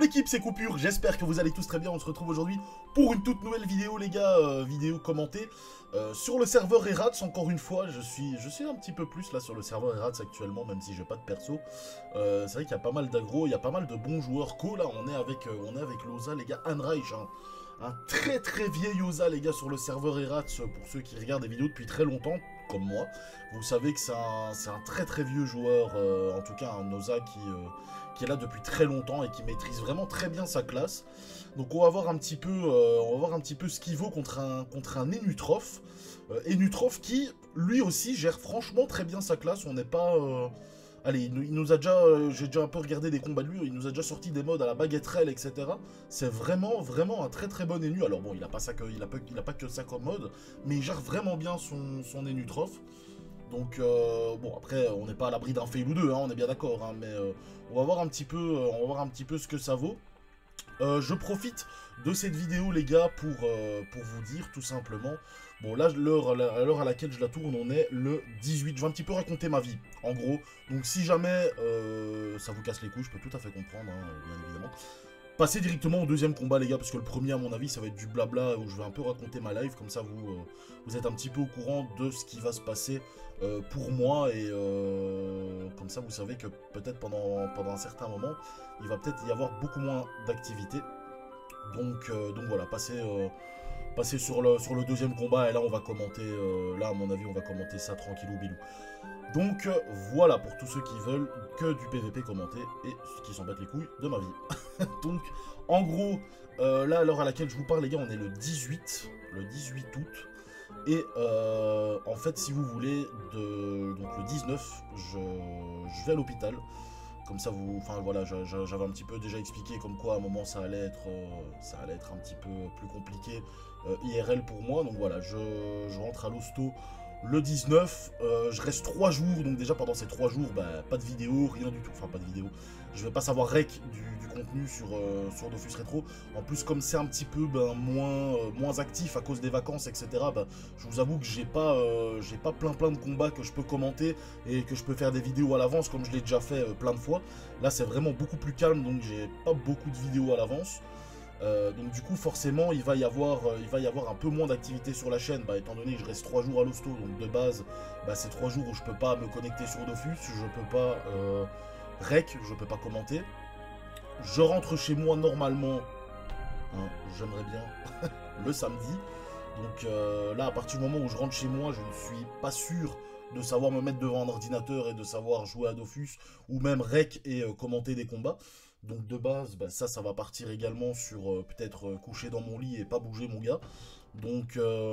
l'équipe, c'est Coupure, j'espère que vous allez tous très bien, on se retrouve aujourd'hui pour une toute nouvelle vidéo les gars, vidéo commentée sur le serveur Erats. Encore une fois, je suis un petit peu plus là sur le serveur Erats actuellement, même si j'ai pas de perso. C'est vrai qu'il y a pas mal d'aggro, il y a pas mal de bons joueurs co, là on est avec l'Oza les gars, Anreich, hein. Un très vieil Oza les gars sur le serveur Erats, pour ceux qui regardent des vidéos depuis très longtemps, comme moi. Vous savez que c'est un très vieux joueur, en tout cas un Oza qui est là depuis très longtemps et qui maîtrise vraiment très bien sa classe. Donc on va voir un petit peu, ce qu'il vaut contre un Enutrof. Enutrof qui, lui aussi, gère franchement très bien sa classe. On n'est pas... Allez, il nous a déjà... J'ai déjà un peu regardé des combats de lui, il nous a déjà sorti des modes à la baguetterelle, etc. C'est vraiment un très bon Enu. Alors bon, il a pas que ça comme mode, mais il gère vraiment bien son Enutrof. Donc, bon, après, on n'est pas à l'abri d'un fail ou deux, hein, on est bien d'accord, hein, mais on va voir un petit peu ce que ça vaut. Je profite de cette vidéo, les gars, pour vous dire, tout simplement... Bon, là, à l'heure à laquelle je la tourne, on est le 18. Je vais un petit peu raconter ma vie, en gros. Donc, si jamais ça vous casse les couilles, je peux tout à fait comprendre, hein, bien évidemment. Passez directement au deuxième combat les gars, parce que le premier à mon avis ça va être du blabla où je vais un peu raconter ma life, comme ça vous êtes un petit peu au courant de ce qui va se passer pour moi, et comme ça vous savez que peut-être pendant un certain moment il va peut-être y avoir beaucoup moins d'activité. Donc voilà, passez sur le deuxième combat, et là on va commenter, là à mon avis on va commenter ça tranquillou bilou. Donc voilà, pour tous ceux qui veulent que du PVP commenté et qui s'en battent les couilles de ma vie. Donc en gros, là à l'heure à laquelle je vous parle les gars, on est le 18 août. Et en fait si vous voulez, donc le 19, je vais à l'hôpital. Comme ça vous... Enfin voilà, j'avais un petit peu déjà expliqué comme quoi à un moment ça allait être un petit peu plus compliqué IRL pour moi. Donc voilà, je rentre à l'hosto le 19, je reste 3 jours, donc déjà pendant ces 3 jours, bah, pas de vidéo, rien du tout, enfin pas de vidéo. Je vais pas savoir rec du contenu sur Dofus Retro. En plus comme c'est un petit peu moins actif à cause des vacances, etc. Bah, je vous avoue que j'ai pas plein de combats que je peux commenter et que je peux faire des vidéos à l'avance comme je l'ai déjà fait plein de fois. Là c'est vraiment beaucoup plus calme, donc j'ai pas beaucoup de vidéos à l'avance. Donc du coup forcément il va y avoir un peu moins d'activité sur la chaîne, bah, étant donné que je reste 3 jours à l'hosto, donc de base bah, c'est 3 jours où je peux pas me connecter sur Dofus, je peux pas rec, je peux pas commenter. Je rentre chez moi normalement, hein, j'aimerais bien, le samedi. Donc là à partir du moment où je rentre chez moi, je ne suis pas sûr de savoir me mettre devant un ordinateur et de savoir jouer à Dofus, ou même rec et commenter des combats. Donc de base, bah, ça va partir également sur peut-être coucher dans mon lit et pas bouger mon gars. Donc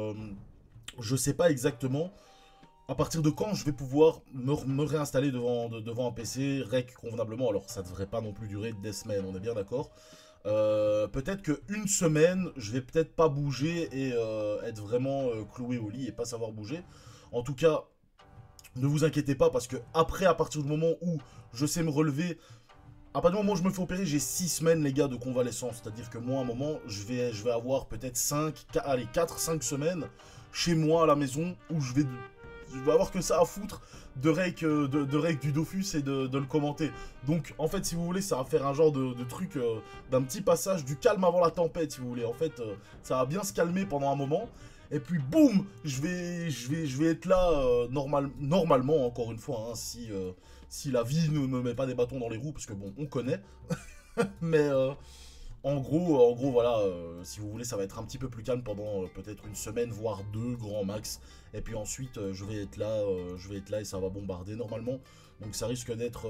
je sais pas exactement à partir de quand je vais pouvoir me réinstaller devant un PC rec convenablement. Alors ça devrait pas non plus durer des semaines, on est bien d'accord. Peut-être qu'une semaine, je vais peut-être pas bouger et être vraiment cloué au lit et pas savoir bouger. En tout cas, ne vous inquiétez pas, parce que après, à partir du moment où je sais me relever, à partir du moment où je me fais opérer, j'ai 6 semaines les gars de convalescence. C'est-à-dire que moi à un moment, je vais avoir peut-être 4-5 semaines chez moi à la maison où je vais avoir que ça à foutre de rec du Dofus et de le commenter. Donc en fait si vous voulez, ça va faire un genre de truc, d'un petit passage du calme avant la tempête si vous voulez. En fait ça va bien se calmer pendant un moment. Et puis boum, je vais être là normalement, encore une fois, hein, si la vie ne me met pas des bâtons dans les roues, parce que bon, on connaît. Mais en gros voilà, si vous voulez, ça va être un petit peu plus calme pendant peut-être une semaine, voire 2 grand max. Et puis ensuite, je vais être là et ça va bombarder normalement. Donc ça risque d'être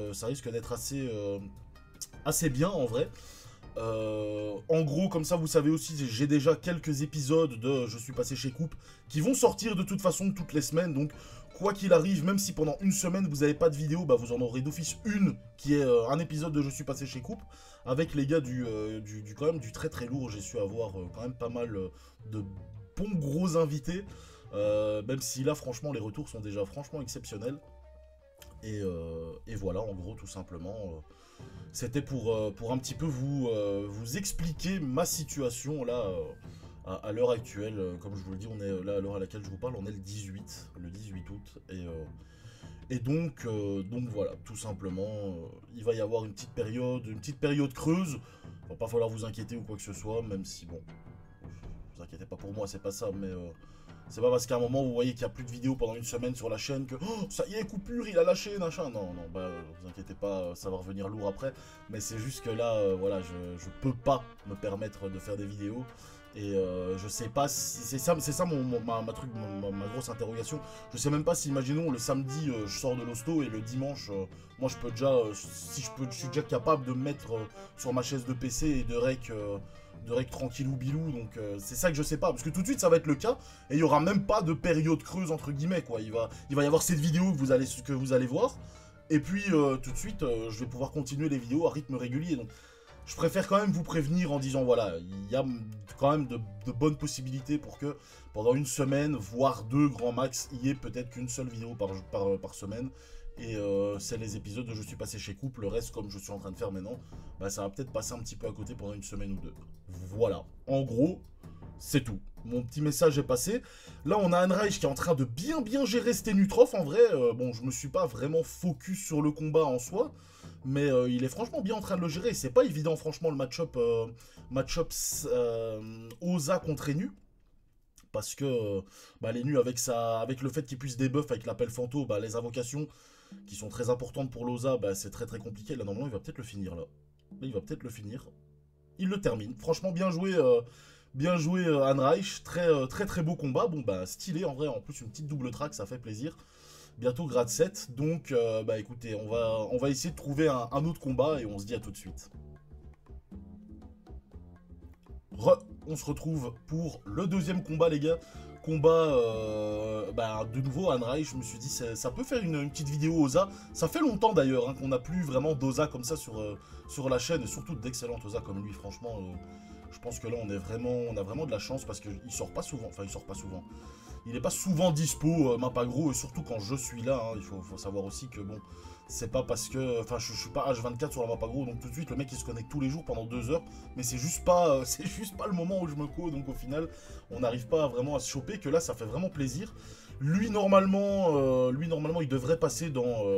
assez bien en vrai. En gros, comme ça vous savez aussi, j'ai déjà quelques épisodes de Je suis passé chez Coupe qui vont sortir de toute façon toutes les semaines. Donc quoi qu'il arrive, même si pendant une semaine vous n'avez pas de vidéo, bah, vous en aurez d'office une qui est un épisode de Je suis passé chez Coupe, avec les gars quand même du très lourd. J'ai su avoir quand même pas mal de bons gros invités, même si là franchement les retours sont déjà franchement exceptionnels. Et voilà, en gros, tout simplement, c'était pour un petit peu vous expliquer ma situation là, à l'heure actuelle. Comme je vous le dis, on est là à l'heure à laquelle je vous parle, on est le 18 août. Et donc voilà, tout simplement, il va y avoir une petite période creuse. Il va pas falloir vous inquiéter ou quoi que ce soit, même si bon, vous inquiétez pas pour moi, c'est pas ça, mais c'est pas parce qu'à un moment vous voyez qu'il n'y a plus de vidéos pendant une semaine sur la chaîne que oh, ça y est, coupure, il a lâché, machin. Non, non, bah vous inquiétez pas, ça va revenir lourd après. Mais c'est juste que là, voilà, je peux pas me permettre de faire des vidéos. Et je sais pas si c'est ça ma grosse interrogation. Je sais même pas si, imaginons, le samedi, je sors de l'hosto et le dimanche, moi je peux déjà, si je suis déjà capable de me mettre sur ma chaise de PC et de rec tranquillou bilou. Donc c'est ça que je sais pas, parce que tout de suite ça va être le cas et il y aura même pas de période creuse entre guillemets quoi. Il va y avoir cette vidéo que vous allez voir. Et puis tout de suite, je vais pouvoir continuer les vidéos à rythme régulier. Donc je préfère quand même vous prévenir en disant voilà, il y a quand même de bonnes possibilités pour que pendant une semaine, voire deux grand max, il y ait peut-être qu'une seule vidéo par semaine. Et c'est les épisodes de Je suis passé chez Coupe. Le reste, comme je suis en train de faire maintenant, bah, ça va peut-être passer un petit peu à côté pendant une semaine ou deux. Voilà, en gros, c'est tout. Mon petit message est passé. Là, on a Anreich qui est en train de bien gérer Stenutrof. En vrai, bon, je me suis pas vraiment focus sur le combat en soi. Mais il est franchement bien en train de le gérer. C'est pas évident, franchement, le match-up Oza contre Enu. Parce que bah, l'Enu, avec le fait qu'il puisse debuff avec l'appel Fanto, bah, les invocations qui sont très importantes pour l'Oza, bah, c'est très compliqué. Là, normalement, il va peut-être le finir, là. Là, il va peut-être le finir. Il le termine. Franchement, bien joué Anreich. Très beau combat. Bon, bah, stylé, en vrai. En plus, une petite double track, ça fait plaisir. Bientôt grade 7, donc bah écoutez, on va essayer de trouver un autre combat et on se dit à tout de suite. On se retrouve pour le deuxième combat les gars. Combat, bah, de nouveau Anreich, je me suis dit ça peut faire une petite vidéo Oza. Ça fait longtemps d'ailleurs hein, qu'on n'a plus vraiment d'Oza comme ça sur la chaîne, et surtout d'excellents Oza comme lui, franchement. Je pense que là on a vraiment de la chance parce qu'il sort pas souvent, enfin il sort pas souvent. Il n'est pas souvent dispo, Mapagro, et surtout quand je suis là, hein, il faut savoir aussi que bon, c'est pas parce que, enfin je suis pas H24 sur la Mapagro, donc tout de suite le mec il se connecte tous les jours pendant 2 heures, mais c'est juste pas le moment où je me co, donc au final on n'arrive pas vraiment à se choper, que là ça fait vraiment plaisir. Lui normalement il devrait passer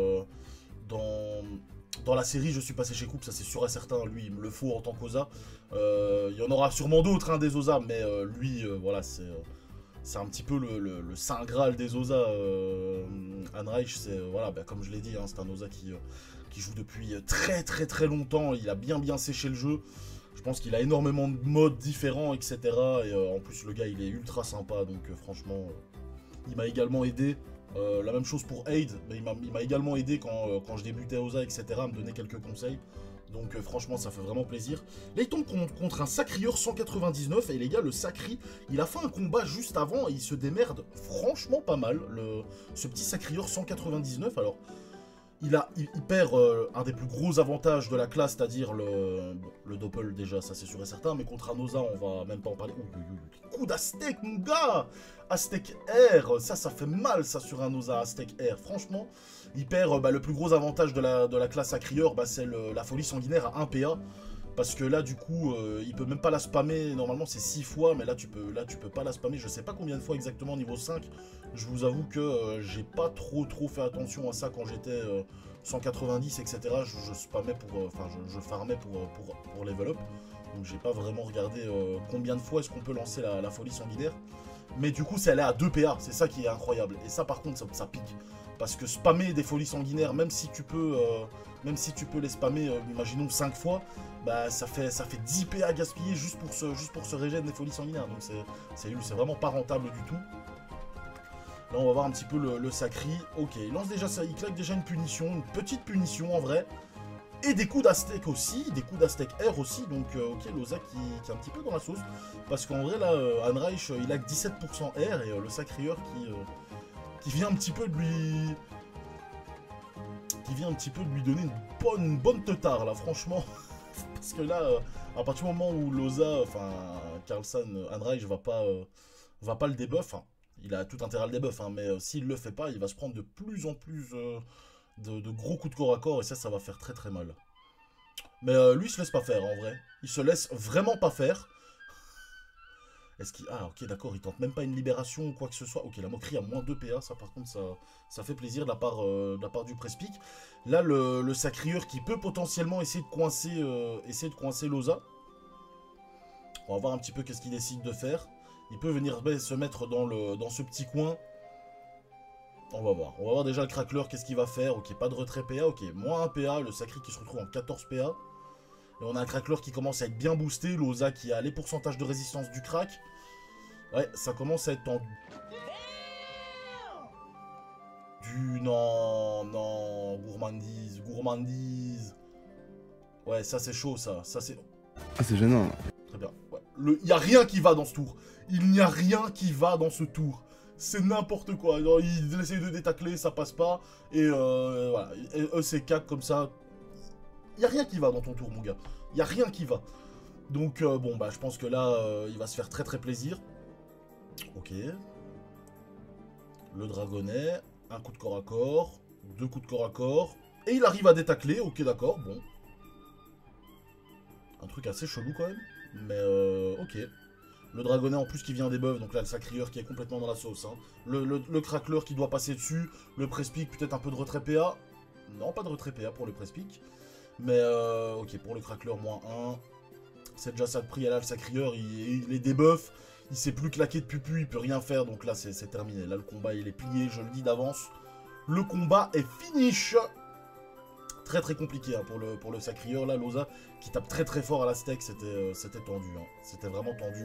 dans la série Je suis passé chez Coupe, ça c'est sûr et certain, lui il me le faut en tant qu'Oza. Il y en aura sûrement d'autres hein, des Oza, mais lui voilà c'est un petit peu le saint graal des Oza. Anreich, c'est voilà, bah, comme je l'ai dit, hein, c'est un Oza qui joue depuis très longtemps. Il a bien séché le jeu. Je pense qu'il a énormément de modes différents, etc. Et en plus, le gars, il est ultra sympa. Donc franchement, il m'a également aidé. La même chose pour Aid, mais il m'a également aidé quand je débutais à Oza, etc. à me donner quelques conseils. Donc franchement ça fait vraiment plaisir. Là il tombe contre un Sacrieur 199 et les gars le Sacri il a fait un combat juste avant et il se démerde franchement pas mal ce petit Sacrieur 199. Alors il perd un des plus gros avantages de la classe, c'est-à-dire le Doppel déjà, ça c'est sûr et certain, mais contre un Oza, on va même pas en parler. Coup d'Aztec, mon gars! Aztec R, ça fait mal ça sur un Oza Aztec R, franchement. Il perd le plus gros avantage de la classe Sacrieur, bah, c'est la folie sanguinaire à 1 PA. Parce que là, du coup, il peut même pas la spammer. Normalement, c'est 6 fois, mais là, tu peux pas la spammer. Je sais pas combien de fois exactement niveau 5. Je vous avoue que j'ai pas trop fait attention à ça quand j'étais 190, etc. Je spammais je farmais pour level up. Donc, j'ai pas vraiment regardé combien de fois est-ce qu'on peut lancer la folie sanguinaire. Mais du coup, elle est à 2 PA. C'est ça qui est incroyable. Et ça, par contre, ça pique. Parce que spammer des folies sanguinaires, même si tu peux les spammer, imaginons 5 fois, bah ça fait 10 PA gaspillés juste pour se régénérer des folies sanguinaires. Donc c'est vraiment pas rentable du tout. Là on va voir un petit peu le Sacri. Ok, il claque déjà une petite punition en vrai. Et des coups d'Aztec aussi, des coups d'Aztec R aussi, donc ok, Loza qui est un petit peu dans la sauce. Parce qu'en vrai là, Anreich il a que 17% R et le Sacrieur qui vient un petit peu de lui... donner une bonne teutard là, franchement. Parce que là, à partir du moment où Loza, enfin, Carlson, Anreich va pas le debuff, hein. Il a tout intérêt à le debuff, hein, mais s'il le fait pas, il va se prendre de plus en plus de gros coups de corps à corps, et ça va faire très mal. Mais lui, il se laisse pas faire, en vrai. Il se laisse vraiment pas faire. Est-ce qu'il... Ah, ok, d'accord, il tente même pas une libération ou quoi que ce soit. Ok, la moquerie a moins 2 PA, ça par contre, ça fait plaisir de la part du Prespic. Là, le Sacrieur qui peut potentiellement essayer de coincer Loza. On va voir un petit peu qu'est-ce qu'il décide de faire. Il peut venir se mettre dans ce petit coin. On va voir. On va voir déjà le Crackler, qu'est-ce qu'il va faire. Ok, pas de retrait PA. Ok, moins 1 PA. Le Sacri qui se retrouve en 14 PA. Et on a un Crackler qui commence à être bien boosté. Loza qui a les pourcentages de résistance du crack. Ouais, ça commence à être en... Non, non, gourmandise, gourmandise. Ouais, ça c'est chaud, ça c'est... Ah, c'est gênant. Très bien. Ouais. Il n'y a rien qui va dans ce tour. Il n'y a rien qui va dans ce tour. C'est n'importe quoi. Genre, il essaye de détacler, ça passe pas. Et voilà. EC4 comme ça. Il n'y a rien qui va dans ton tour, mon gars. Il n'y a rien qui va. Donc, bon, bah, je pense que là, il va se faire très très plaisir. Ok. Le dragonnet. Un coup de corps à corps. 2 coups de corps à corps. Et il arrive à détacler. Ok, d'accord. Bon. Un truc assez chelou quand même. Mais ok. Le dragonnet en plus qui vient des buffs. Donc là, le sacrieur qui est complètement dans la sauce. Hein. Le crackler qui doit passer dessus. Le Prespic, peut-être un peu de retrait PA. Non, pas de retrait PA pour le Prespic. Mais ok, pour le crackler, moins 1. C'est déjà ça de prix. Là, le sacrieur, il est debuff. Il sait plus claquer de pupu, il peut rien faire. Donc là, c'est terminé. Là, le combat, il est plié, je le dis d'avance. Le combat est finish. Très très compliqué hein, pour le sacrieur. Là, Loza qui tape très très fort à la steak, c'était tendu. Hein. C'était vraiment tendu.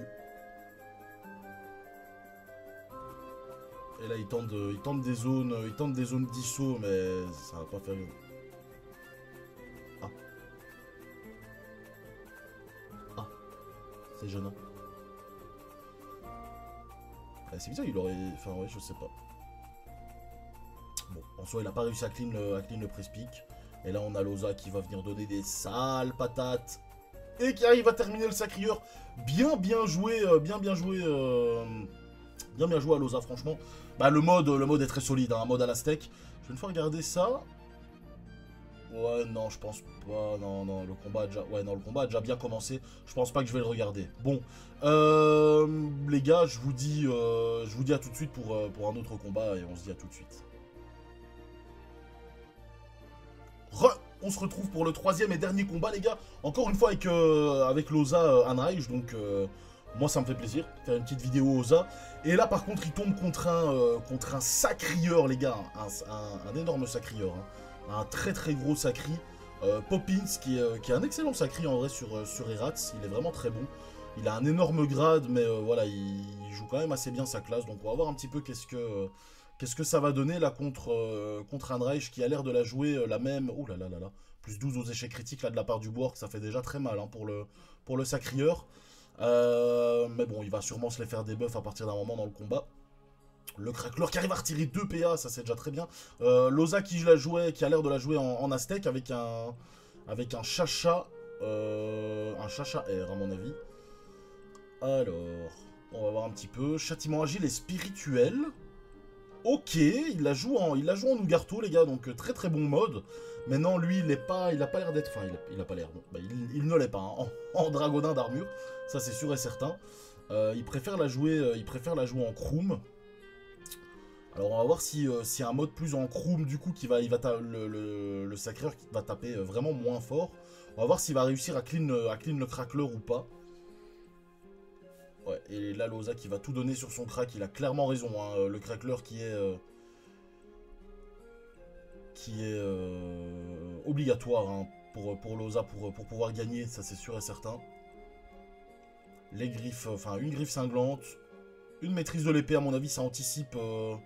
Et là, il tente des zones d'ISO, mais ça va pas faire... Ah. Ah. C'est gênant. C'est bizarre, il aurait... Enfin, ouais, je sais pas. Bon, en soi, il a pas réussi à clean le Prespic. Et là, on a Loza qui va venir donner des sales patates. Et qui arrive à terminer le sacrieur. Bien joué, bien joué à Loza, franchement. Bah, le mode est très solide, hein, un mode à la steak. Je vais une fois regarder ça. Ouais, non, je pense pas. Non, non, le combat a déjà... Ouais, non, le combat a déjà bien commencé. Je pense pas que je vais le regarder. Bon, les gars, je vous dis à tout de suite pour un autre combat. Et on se dit à tout de suite. On se retrouve pour le 3e et dernier combat, les gars. Encore une fois avec Loza Anreich. Donc, moi, ça me fait plaisir. Faire une petite vidéo Loza. Et là, par contre, il tombe contre un sacrieur, les gars. Un énorme sacrieur. Hein. Un très très gros sacri. Poppins, qui est un excellent sacri en vrai sur Erats. Il est vraiment très bon. Il a un énorme grade, mais voilà, il joue quand même assez bien sa classe. Donc, on va voir un petit peu qu'est-ce que ça va donner là contre Anreich qui a l'air de la jouer la même... Ouh là là là là. Plus 12 aux échecs critiques là de la part du Borg, ça fait déjà très mal hein, pour le sacrieur. Mais bon, il va sûrement se les faire des buffs à partir d'un moment dans le combat. Le Crackler qui arrive à retirer 2 PA, ça c'est déjà très bien. Loza qui a l'air de la jouer en Aztec avec un Chacha. Un Chacha R à mon avis. Alors, on va voir un petit peu. Châtiment agile et spirituel. Ok, il la joue en Ougarto, les gars, donc très très bon mode. Maintenant, lui, il a pas l'air d'être... Enfin, il a pas l'air... Bah, il ne l'est pas, hein, en dragodin d'armure. Ça, c'est sûr et certain. Il préfère la jouer en Kroom. Alors, on va voir si un mode plus en Kroom, du coup, le sacrieur qui va taper vraiment moins fort. On va voir s'il va réussir à clean le Crackler ou pas. Ouais, et là, Loza qui va tout donner sur son crack, il a clairement raison. Hein, le Crackler qui est obligatoire hein, pour Loza pour pouvoir gagner, ça c'est sûr et certain. Les griffes, enfin une griffe cinglante, une maîtrise de l'épée, à mon avis, ça anticipe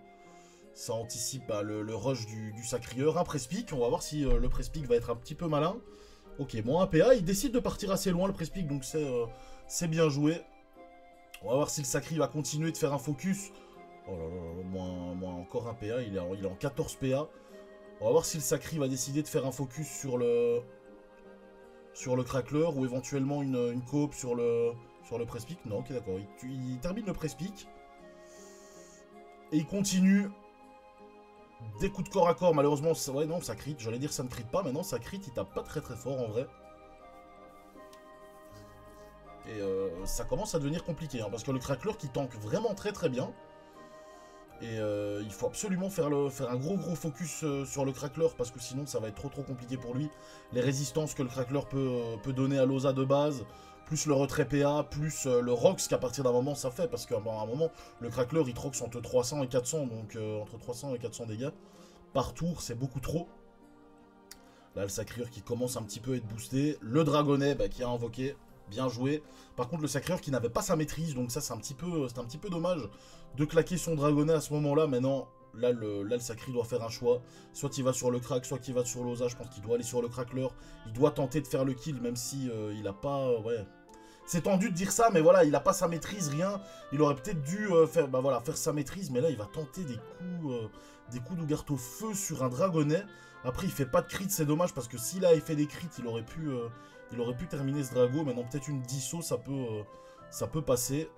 bah, le rush du sacrieur. Un Prespic, on va voir si le Prespic va être un petit peu malin. Ok, bon, un PA, il décide de partir assez loin, le Prespic, donc c'est bien joué. On va voir si le Sacri va continuer de faire un focus. Oh là là, moins encore un PA, il est en 14 PA. On va voir si le Sacri va décider de faire un focus sur le Crackler ou éventuellement une coop sur le Prespic. Non, ok d'accord, il termine le Prespic. Et il continue. Des coups de corps à corps, malheureusement, ouais non, ça crit. J'allais dire ça ne crit pas, mais non, ça crit, il tape pas très très fort en vrai. Et ça commence à devenir compliqué, hein, parce que le craqueleur qui tank vraiment très très bien. Et il faut absolument faire un gros focus sur le craqueleur, parce que sinon ça va être trop compliqué pour lui. Les résistances que le craqueleur peut donner à Loza de base, plus le retrait PA, plus le Rox qu'à partir d'un moment ça fait, parce qu'à un moment, le craqueleur il trox entre 300 et 400, donc entre 300 et 400 dégâts par tour, c'est beaucoup trop. Là le sacrieur qui commence un petit peu à être boosté, le dragonnet qui a invoqué, bien joué. Par contre le sacrieur qui n'avait pas sa maîtrise, donc ça c'est un petit peu dommage de claquer son dragonnet à ce moment-là. Maintenant là le sacri doit faire un choix, soit il va sur le crack, soit il va sur Loza. Je pense qu'il doit aller sur le craqueleur, il doit tenter de faire le kill, même si il a pas, ouais, c'est tendu de dire ça, mais voilà, il a pas sa maîtrise, rien. Il aurait peut-être dû faire sa maîtrise, mais là il va tenter des coups d'Ougarto feu sur un dragonnet. Après il fait pas de crit, c'est dommage, parce que s'il avait fait des crits, il aurait pu terminer ce drago. Maintenant peut-être une disso, ça peut passer.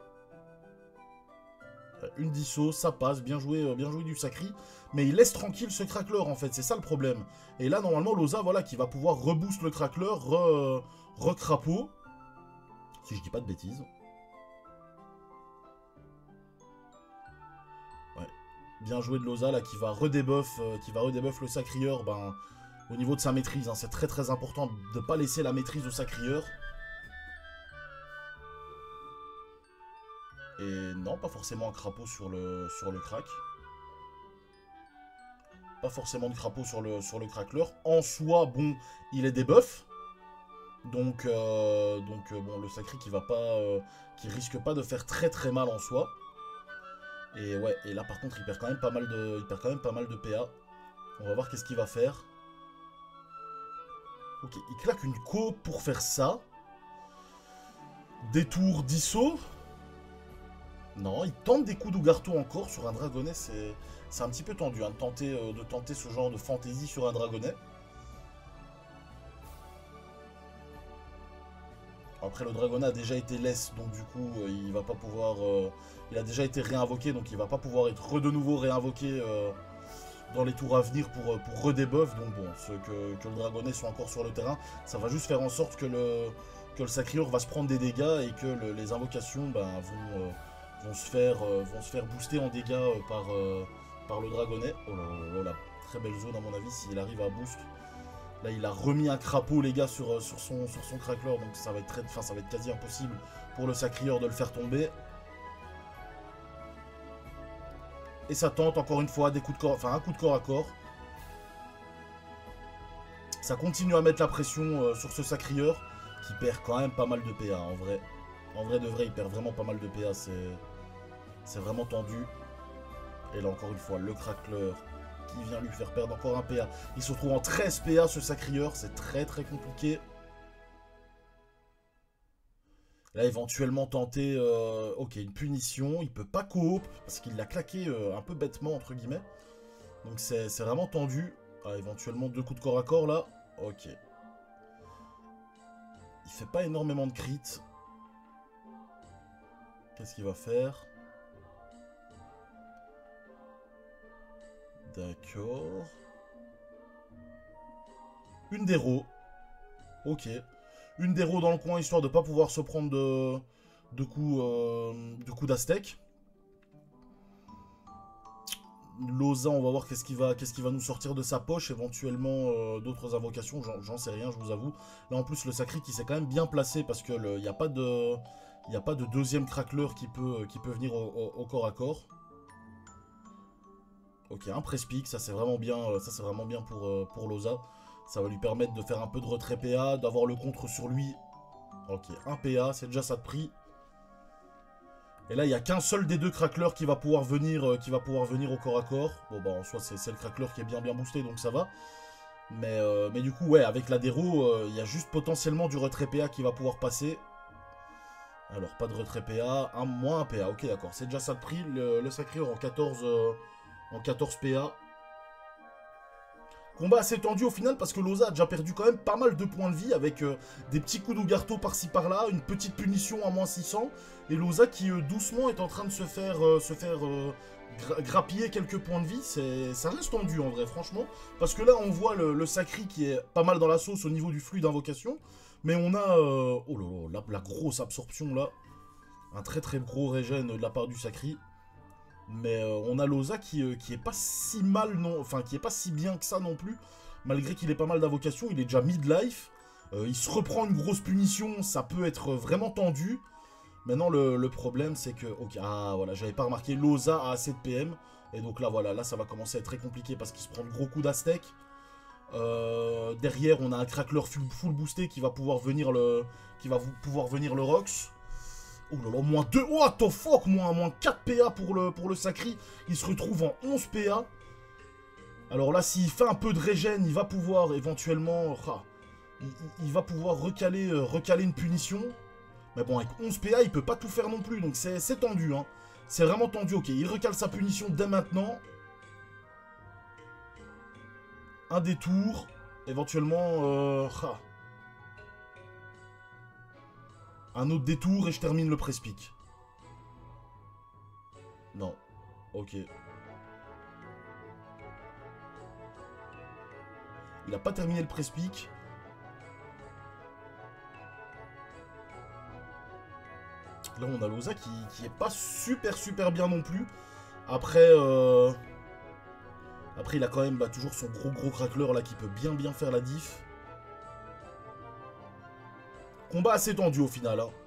Une disso, ça passe, bien joué du sacri. Mais il laisse tranquille ce craqueleur en fait, c'est ça le problème. Et là normalement Loza, voilà, qui va pouvoir reboost le craqueleur, recrapeau. Si je dis pas de bêtises. Ouais. Bien joué de Loza là, qui va redebuff le sacrieur, au niveau de sa maîtrise, hein. C'est très important de ne pas laisser la maîtrise au sacrieur. Et non, pas forcément un crapaud sur le crack. Pas forcément de crapaud sur le craqueleur. En soi, bon, il est debuff. Donc bon, le sacri qui risque pas de faire très mal en soi. Et ouais, et là par contre il perd quand même pas mal de PA. On va voir qu'est-ce qu'il va faire. Ok, il claque une co pour faire ça. Détour d'ISO. Non, il tente des coups d'Ougarto encore sur un dragonnet. C'est un petit peu tendu, hein, de tenter ce genre de fantaisie sur un dragonnet. Après le dragonnet a déjà été less, donc du coup il va pas pouvoir... il a déjà été réinvoqué, donc il va pas pouvoir être de nouveau réinvoqué dans les tours à venir pour redebuff. Donc bon, que le dragonnet soit encore sur le terrain, ça va juste faire en sorte que le sacrieur va se prendre des dégâts et que les invocations vont se faire booster en dégâts par le dragonnet. Oh là là, très belle zone à mon avis s'il arrive à boost. Là, il a remis un crapaud, les gars, sur son craqueleur, donc ça va être quasi impossible pour le sacrieur de le faire tomber. Et ça tente encore une fois un coup de corps à corps. Ça continue à mettre la pression sur ce sacrieur qui perd quand même pas mal de PA en vrai. En vrai de vrai, il perd vraiment pas mal de PA, c'est vraiment tendu. Et là encore une fois, le craqueleur qui vient lui faire perdre encore un PA. Il se retrouve en 13 PA ce sacrieur, c'est très compliqué. Là éventuellement tenter ok, une punition, il peut pas coop parce qu'il l'a claqué un peu bêtement entre guillemets. Donc c'est vraiment tendu. Ah, éventuellement 2 coups de corps à corps là. Ok. Il fait pas énormément de crit. Qu'est-ce qu'il va faire? D'accord. Une déro. Ok. Une déro dans le coin, histoire de ne pas pouvoir se prendre de coups d'aztèque. Loza, on va voir qu'est-ce qu'il va nous sortir de sa poche. Éventuellement d'autres invocations, j'en sais rien, je vous avoue. Là en plus le sacri qui s'est quand même bien placé parce que il n'y a pas de deuxième craqueleur qui peut venir au corps à corps. Ok, un press-pick, ça c'est vraiment bien, pour Loza. Ça va lui permettre de faire un peu de retrait PA, d'avoir le contre sur lui. Ok, un PA, c'est déjà ça de prix. Et là, il n'y a qu'un seul des deux craqueleurs qui va pouvoir venir au corps à corps. Bon, bah en soi, c'est le craqueleur qui est bien boosté, donc ça va. Mais du coup, ouais, avec la déro, il y a juste potentiellement du retrait PA qui va pouvoir passer. Alors, pas de retrait PA, moins un PA, ok, d'accord. C'est déjà ça de prix, le sacrieur en 14 PA. Combat assez tendu au final parce que Loza a déjà perdu quand même pas mal de points de vie avec des petits coups d'Ougarto par-ci par-là, une petite punition à moins 600. Et Loza qui doucement est en train de se faire grappiller quelques points de vie. Ça reste tendu en vrai franchement. Parce que là on voit le sacri qui est pas mal dans la sauce au niveau du flux d'invocation. Mais on a... oh là là, la grosse absorption là. Un très très gros régène de la part du Sacri. Mais on a Loza qui est pas si mal, non, enfin qui est pas si bien que ça non plus. Malgré qu'il ait pas mal d'invocations, il est déjà mid-life. Il se reprend une grosse punition, ça peut être vraiment tendu. Maintenant le problème c'est que... Ok, ah voilà, j'avais pas remarqué, Loza a assez de PM. Et donc là voilà, là ça va commencer à être très compliqué parce qu'il se prend de gros coups d'Aztec. Derrière on a un Crackler full boosté qui va pouvoir venir le... Rox. Oh là là, moins 2, what the fuck, moins 4 PA pour le Sacri. Il se retrouve en 11 PA. Alors là, s'il fait un peu de régène, il va pouvoir éventuellement... il va pouvoir recaler une punition. Mais bon, avec 11 PA, il peut pas tout faire non plus. Donc c'est tendu, hein. C'est vraiment tendu, ok. Il recale sa punition dès maintenant. Un détour. Éventuellement... un autre détour et je termine le press-pick. Non. Ok. Il n'a pas terminé le press-pick. Là, on a Loza qui est pas super bien non plus. Après, après il a quand même toujours son gros crackler là qui peut bien faire la diff. Combat assez tendu au final. Hein.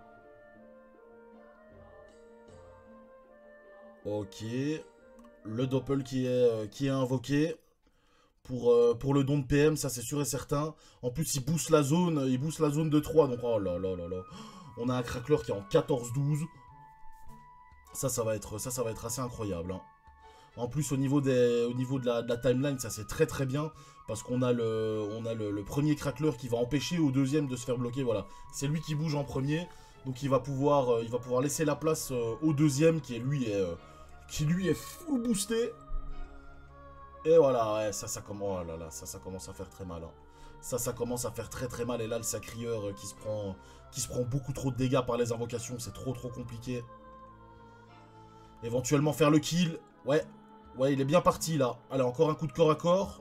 Ok. Le doppel qui est invoqué. Pour le don de PM, ça c'est sûr et certain. En plus, il booste la zone de 3. Donc, oh là là là là. On a un crackler qui est en 14-12. Ça va être assez incroyable. Hein. En plus, au niveau de la timeline, ça c'est très bien. Parce qu'on a le premier crackler qui va empêcher au deuxième de se faire bloquer. Voilà, c'est lui qui bouge en premier. Donc il va pouvoir laisser la place au deuxième qui lui est full boosté. Et voilà, ouais, ça commence, oh là là, ça commence à faire très mal. Hein. Ça commence à faire très mal. Et là, le Sacrieur qui se prend beaucoup trop de dégâts par les invocations, c'est trop compliqué. Éventuellement faire le kill. Ouais, il est bien parti là. Allez, encore un coup de corps à corps.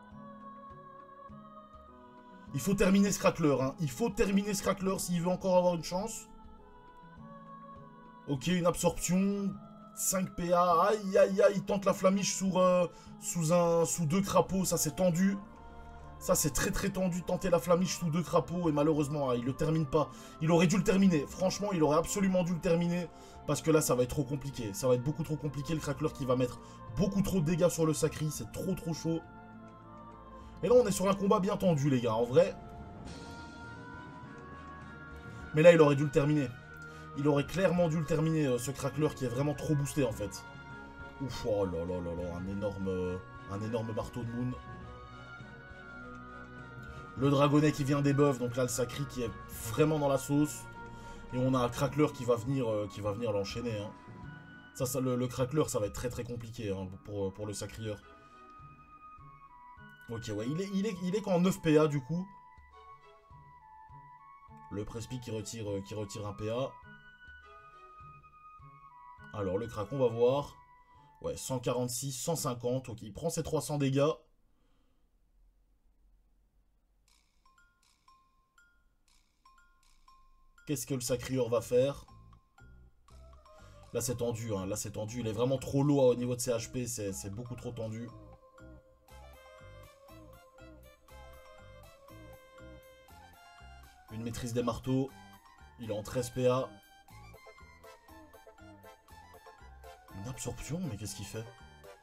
Il faut terminer ce crackler, hein. Il faut terminer ce crackler s'il veut encore avoir une chance. Ok, une absorption. 5 PA. Aïe, il tente la flamiche sous 2 crapauds. Ça, c'est tendu. Ça, c'est très tendu. Tenter la flamiche sous 2 crapauds. Et malheureusement, il le termine pas. Il aurait dû le terminer. Franchement, il aurait absolument dû le terminer. Parce que là, ça va être trop compliqué. Ça va être beaucoup trop compliqué. Le crackler qui va mettre beaucoup trop de dégâts sur le Sacri. C'est trop chaud. Et là, on est sur un combat bien tendu, les gars, en vrai. Mais là, il aurait dû le terminer. Il aurait clairement dû le terminer, ce crackler qui est vraiment trop boosté, en fait. Ouf, oh là là, un énorme marteau de Moon. Le dragonnet qui vient des buffs, donc là, le Sacri qui est vraiment dans la sauce. Et on a un crackler qui va venir l'enchaîner. Hein. Ça le crackler, ça va être très compliqué hein, pour le Sacrieur. Ok, ouais, il est qu'en 9 PA du coup. Le Prespi qui retire un PA. Alors, le crack, on va voir. Ouais, 146, 150. Ok, il prend ses 300 dégâts. Qu'est-ce que le Sacrieur va faire? Là, c'est tendu. Hein. Là, c'est tendu. Il est vraiment trop low au niveau de ses HP. C'est beaucoup trop tendu. Une maîtrise des marteaux. Il est en 13 PA. Une absorption? Mais qu'est-ce qu'il fait?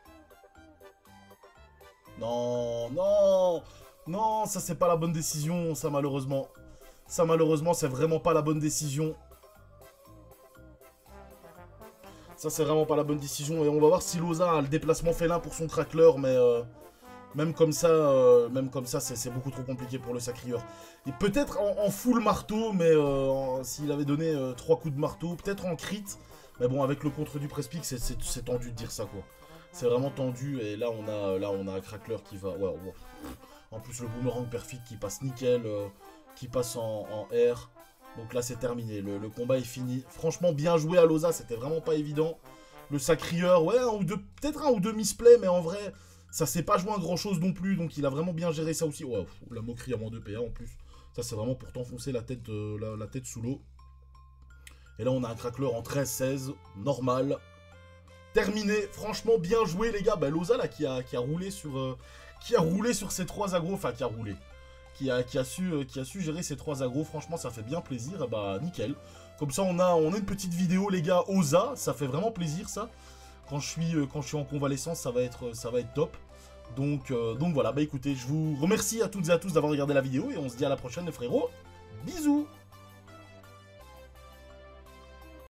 Non, non, non, ça c'est pas la bonne décision, ça malheureusement. Ça malheureusement, c'est vraiment pas la bonne décision. Ça c'est vraiment pas la bonne décision. Et on va voir si Loza a le déplacement félin pour son crackler, mais... Même comme ça, c'est beaucoup trop compliqué pour le Sacrieur. Et peut-être en full marteau, mais s'il avait donné 3 coups de marteau, peut-être en crit. Mais bon, avec le contre du Prespic, c'est tendu de dire ça, quoi. C'est vraiment tendu, et là, on a un crackler qui va... Ouais, ouais. En plus, le boomerang perfect qui passe nickel, qui passe en R. Donc là, c'est terminé. Le combat est fini. Franchement, bien joué à Loza, c'était vraiment pas évident. Le Sacrieur, ouais, peut-être un ou deux misplays, mais en vrai... Ça s'est pas joué à grand chose non plus, donc il a vraiment bien géré ça aussi. Ouais, la moquerie à moins 2 PA en plus. Ça, c'est vraiment pour t'enfoncer la tête, la tête sous l'eau. Et là, on a un crackler en 13-16, normal. Terminé, franchement, bien joué, les gars. Bah, Loza, là, qui a roulé sur ces 3 agros, enfin, qui a roulé. Qui a su gérer ces 3 agros, franchement, ça fait bien plaisir. Et bah, nickel. Comme ça, on a une petite vidéo, les gars, Oza. Ça fait vraiment plaisir, ça. Quand je suis en convalescence, ça va être top. Donc voilà, bah écoutez, je vous remercie à toutes et à tous d'avoir regardé la vidéo. Et on se dit à la prochaine, les frérots. Bisous.